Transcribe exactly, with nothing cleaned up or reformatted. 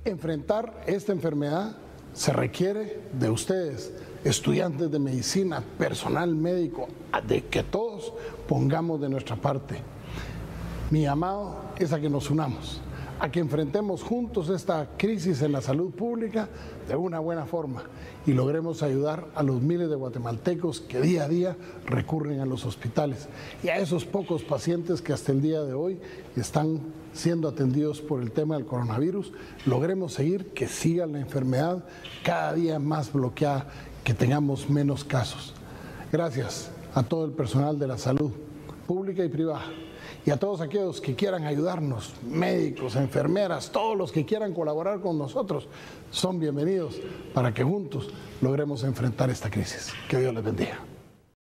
Enfrentar esta enfermedad se requiere de ustedes, estudiantes de medicina, personal médico, de que todos pongamos de nuestra parte. Mi llamado es a que nos unamos, a que enfrentemos juntos esta crisis en la salud pública de una buena forma y logremos ayudar a los miles de guatemaltecos que día a día recurren a los hospitales y a esos pocos pacientes que hasta el día de hoy están siendo atendidos por el tema del coronavirus. Logremos seguir que siga la enfermedad cada día más bloqueada, que tengamos menos casos. Gracias a todo el personal de la salud pública y privada y a todos aquellos que quieran ayudarnos, médicos, enfermeras, todos los que quieran colaborar con nosotros, son bienvenidos para que juntos logremos enfrentar esta crisis. Que Dios les bendiga.